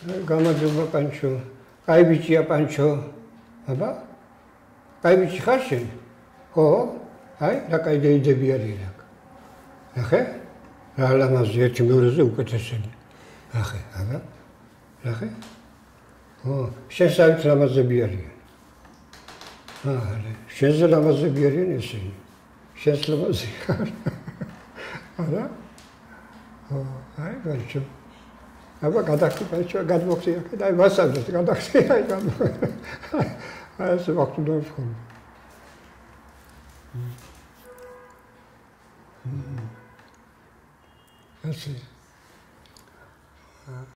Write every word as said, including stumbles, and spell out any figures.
გამარჯობა პანჩო. კაი ბიჭია პანჩო. აბა? კაი ბიჭი ხარ შენ? ხო? აი, რა კაი დაიდები არის რა. ნახე? რა ლამაზი ერთი მეორეზე უკეთესელი. ნახე, აბა? ნახე? ო, შენ საერთოდ ლამაზები არიან. არა, შენზე ლამაზები არიან ესენი. შენს ლამაზი ხარ. არა? ო, აი, პანჩო. აბა გადახდი პანჩო, გადმოხდი აქ და აი ვასაბდეთ, გადახდი აი გადმოხდი. აი ეს ვახტუნებს ხომ. ასე.